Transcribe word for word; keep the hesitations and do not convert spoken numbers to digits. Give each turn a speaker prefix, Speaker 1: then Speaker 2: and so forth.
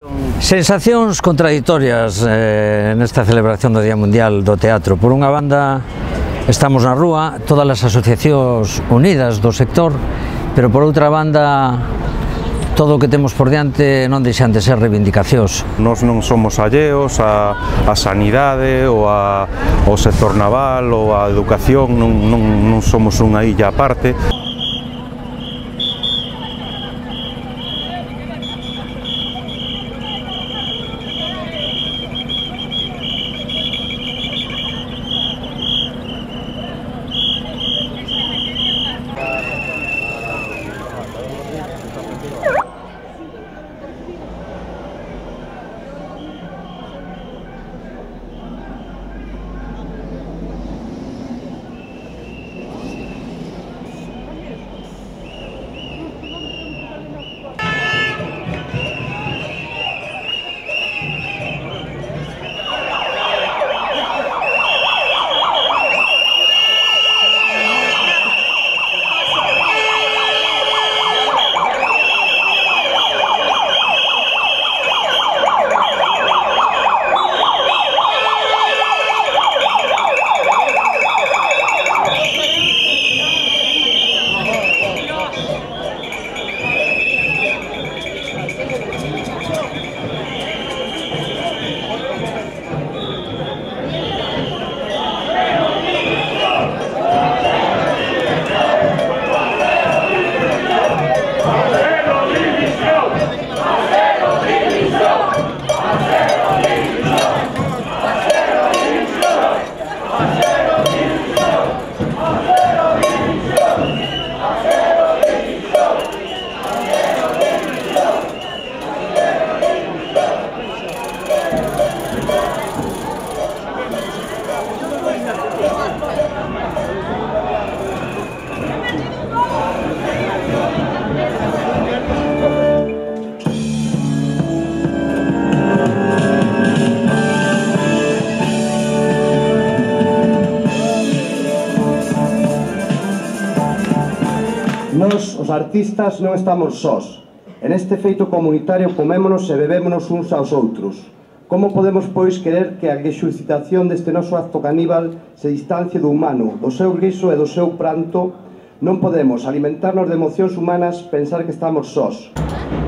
Speaker 1: Sensacións contradictorias eh, nesta celebración do Día Mundial do Teatro. Por unha banda, estamos na rúa, todas as asociacións unidas do sector, pero por outra banda, todo o que temos por diante non deixan de ser reivindicacións.
Speaker 2: Nós non somos alleos á, á sanidade ou á, ao sector naval ou á educación, non, non, non somos unha illa aparte.
Speaker 3: Nos, os artistas, non estamos sós. En este feito comunitario comémonos e bebémonos uns aos outros. Como podemos, pois, querer que a exucitación deste noso acto caníbal se distancie do humano, do seu riso e do seu pranto? Non podemos alimentarnos de emocións humanas pensar que estamos sós.